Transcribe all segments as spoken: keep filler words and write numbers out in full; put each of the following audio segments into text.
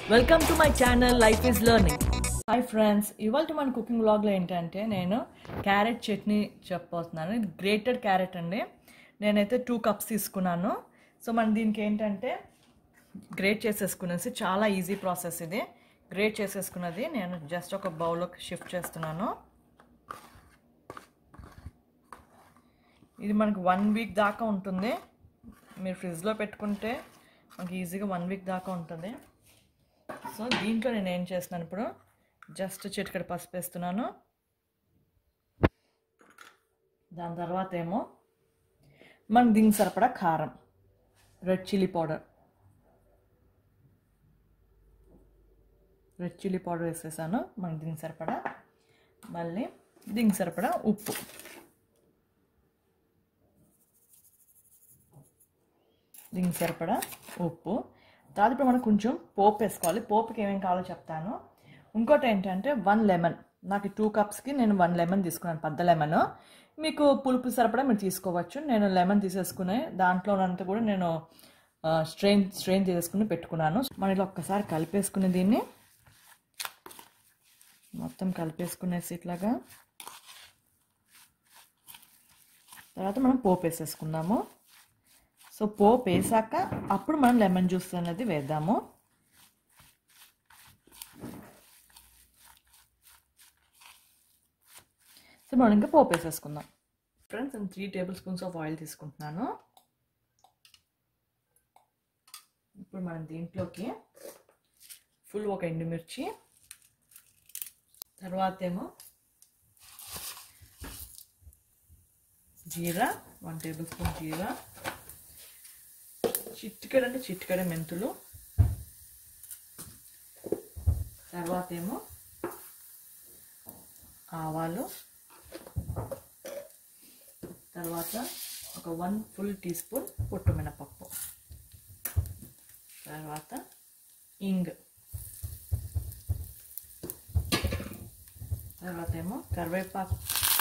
Welcome to my channel life is learning. Hi friends, ఇవాళ మన cooking వ్లాగ్లో ఏంటంటే నేను క్యారెట్ చట్నీ చెప్పబోతున్నాను. ఇది గ్రేటెడ్ క్యారెట్ అండి. నేనైతే టూ కప్స్ తీసుకున్నాను. సో మనం దీనికి ఏంటంటే గ్రేట్ చేసేసుకునేసి చాలా ఈజీ ప్రాసెస్. ఇది గ్రేట్ చేసేసుకున్నది నేను జస్ట్ ఒక బౌల్లోకి షిఫ్ట్ చేస్తున్నాను. ఇది మనకి వన్ వీక్ దాకా ఉంటుంది. మీరు ఫ్రిడ్జ్లో పెట్టుకుంటే మనకి ఈజీగా వన్ వీక్ దాకా ఉంటుంది. సో దీంట్లో నేను ఏం చేస్తున్నాను, ఇప్పుడు జస్ట్ చిటికెడు పసుపు వేస్తున్నాను. దాని తర్వాత ఏమో మనకు దీనికి సరిపడా కారం, red chilli powder red chilli powder వేసేసాను మనకి దీనికి సరిపడా. మళ్ళీ దీనికి సరిపడా ఉప్పు, దీనికి సరిపడా ఉప్పు. తర్వాత ఇప్పుడు మనం కొంచెం పోపు వేసుకోవాలి. పోపుకి ఏమేమి కావాలో చెప్తాను. ఇంకోటి ఏంటంటే వన్ లెమన్, నాకు టూ కప్స్కి నేను వన్ లెమన్ తీసుకున్నాను, పెద్ద లెమన్. మీకు పులుపు సరిపడా మీరు తీసుకోవచ్చు. నేను లెమన్ తీసేసుకుని దాంట్లోనంతా కూడా నేను స్ట్రెయిన్ స్ట్రెయిన్ చేసుకుని పెట్టుకున్నాను. మనం ఇలా ఒక్కసారి కలిపేసుకుని దీన్ని మొత్తం కలిపేసుకునేసి ఇట్లాగా తర్వాత మనం పోపు వేసేసుకుందాము. సో పోపు వేసాక అప్పుడు మనం లెమన్ జ్యూస్ అనేది వేద్దాము. సో మనం ఇంకా పోపు వేసేసుకుందాం. ఫ్రెండ్స్, నేను three table spoons of oil తీసుకుంటున్నాను. ఇప్పుడు మనం దీంట్లోకి ఫుల్ ఒక ఎండుమిర్చి, తర్వాత ఏమో జీరా, వన్ టేబుల్ స్పూన్ జీరా, చిటికెడ అంటే చిటికెడ మెంతులు, తర్వాత ఏమో ఆవాలు, తర్వాత ఒక వన్ ఫుల్ టీ స్పూన్ పొట్టు మినపప్పు, తర్వాత ఇంగ్, తర్వాత ఏమో కరివేపాకు,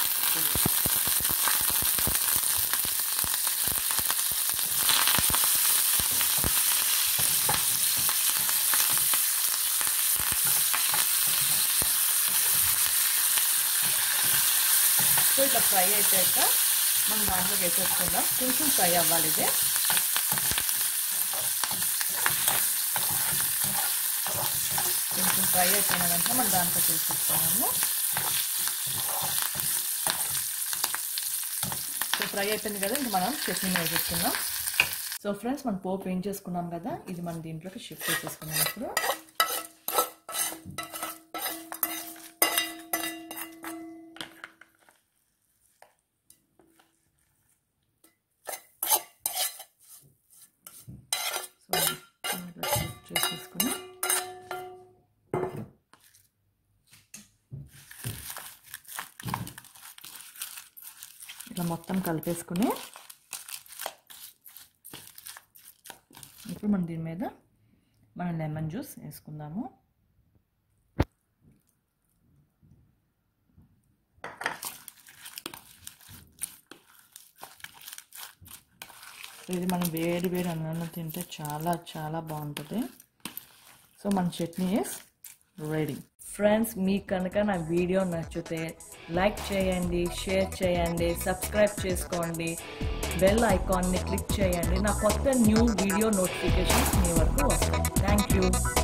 సో ఇట్లా ఫ్రై అయిపోయాక మనం దాంట్లో వేసేసుకుందాం. కొంచెం ఫ్రై అవ్వాలి ఇది. కొంచెం ఫ్రై అయిపోయిన వెంటనే మనం దాంట్లో వేసేసుకున్నాము. సో ఫ్రై అయిపోయింది కదా, ఇంకా మనం చట్నీ వేసేసుకుందాం. సో ఫ్రెండ్స్, మనం పోపు ఏం చేసుకున్నాం కదా, ఇది మనం దీంట్లోకి షిఫ్ట్ చేసేసుకున్నాం. ఇప్పుడు చేసేసుకుని ఇలా మొత్తం కలిపేసుకుని ఇప్పుడు మనం దీని మీద మనం లెమన్ జ్యూస్ వేసుకుందాము. ఇది మనం వేడి వేడి అన్నంలో తింటే చాలా చాలా బాగుంటుంది. సో మన చట్నీ ఇస్ రెడీ. ఫ్రెండ్స్, మీకు కనుక నా వీడియో నచ్చితే లైక్ చేయండి, షేర్ చేయండి, సబ్స్క్రైబ్ చేసుకోండి, బెల్ ఐకాన్ని క్లిక్ చేయండి. నా కొత్త న్యూ వీడియో నోటిఫికేషన్స్ మీ వరకు వస్తాయి. Thank you.